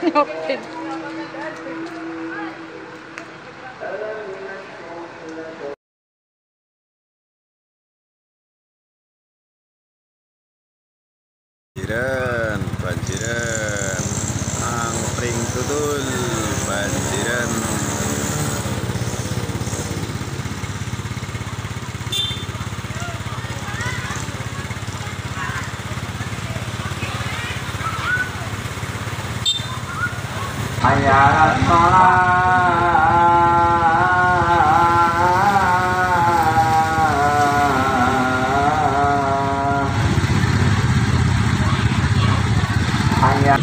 Nyopin. Banjiran, banjiran, angkring tutul, banjiran. Hayya sholat. Hayya.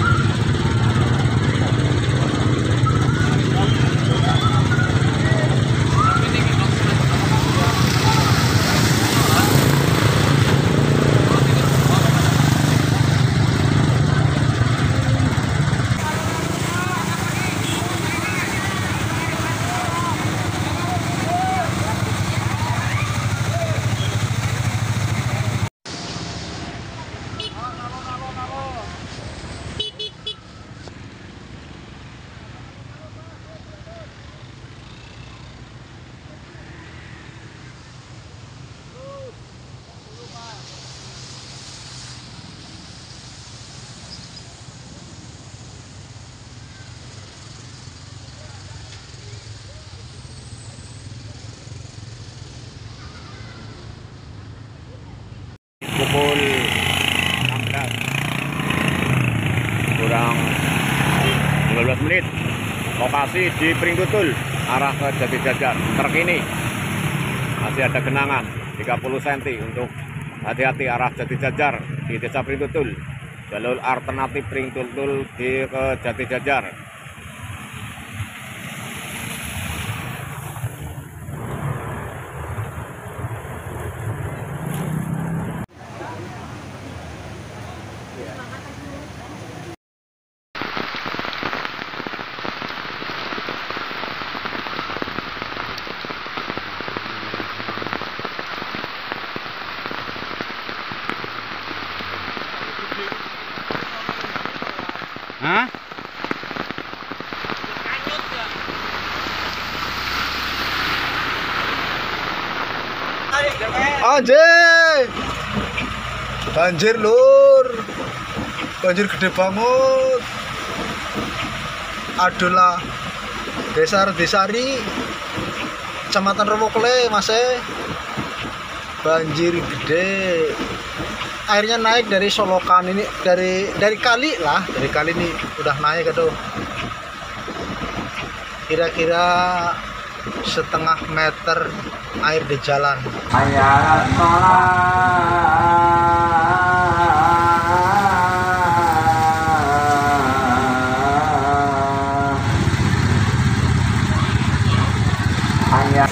Pukul 16 kurang 15 menit, lokasi di Pringtutul arah ke Jatijajar. Terkini masih ada genangan 30 cm untuk hati-hati arah Jatijajar di Desa Pringtutul, jalur alternatif Pringtutul di ke Jatijajar. Hah? Anjir, banjir lur, banjir gede banget. Adalah Desa Redisari, Kecamatan Rewokle, Mas. Banjir gede. Airnya naik dari solokan ini, dari kali lah, dari kali ini udah naik itu. Kira-kira setengah meter air di jalan. Hayya sholat. Hayya.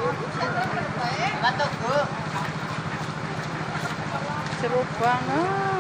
Seru banget.